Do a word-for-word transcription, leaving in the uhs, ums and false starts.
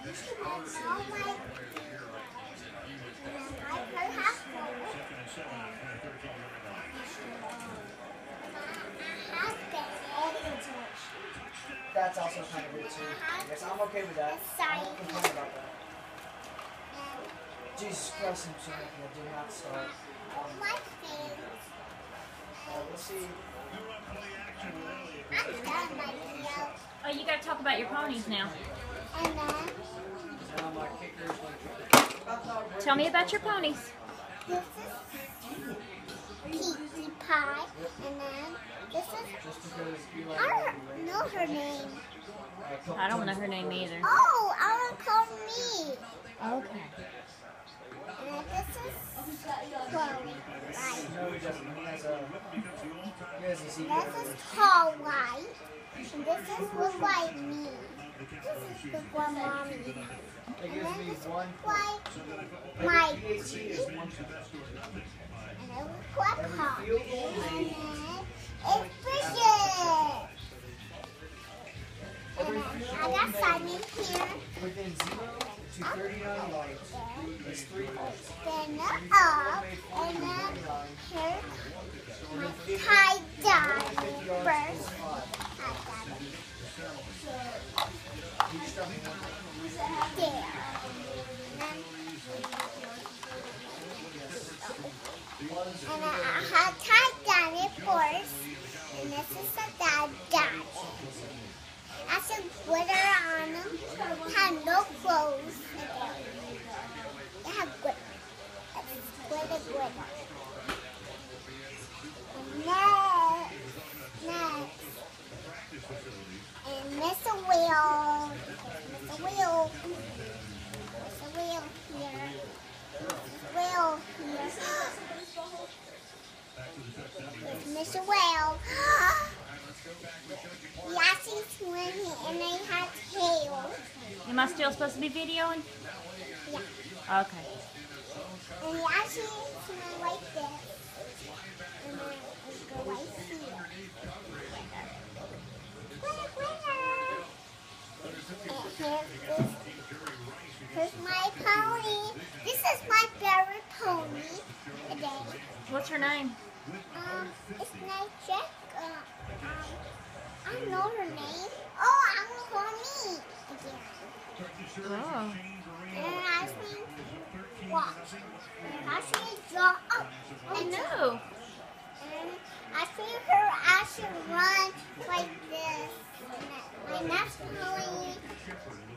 That's also kind of good too. I guess I'm okay with that. I don't complain about that. Jesus Christ, I'm sorry, I did not start. Um, My face. uh, let's see. I'm done my video. Oh, you got to talk about your ponies now. And then Uh, my kicker is like, Tell me about your ponies. this is Pinkie Pie. And then this is, just because you like I don't know her name. I don't know her name either. Oh, I want to call me. Okay. And then this is Chloe. Right. No, he doesn't. He has a, he has a secret. This is Tall White. And this is look like me. This is look like mommy. It And gives then me this one. looks like my P A T is one. and it looks like Pop. Field And goal. then it's Bridget. And then I got Simon here. Within zero to thirty-nine yards, it's three points. Then up. And then here my tie dye first. Tie dye. There. And then I have tie dye first. And this is a tie dye. I should glitter on them. Have no clothes. They have glitter. Glitter, glitter. And next, next. And Mister Wheel. Mister Wheel. Mister Wheel here. Wheel here. There's Mister Whale. Yeah, she's swimming and they have tails. Am I still supposed to be videoing? Yeah. Okay. And yeah, she's swimming like this. And then it go right here. Glitter, glitter. And here's this. Here's my pony. This is my favorite pony today. What's her name? Um, it's named Jack. Uh, um, I don't know her name. Oh, I'm gonna call me again. Oh. And then I see walk. And I see draw up. I know. And I see her actually run like this. And my next pony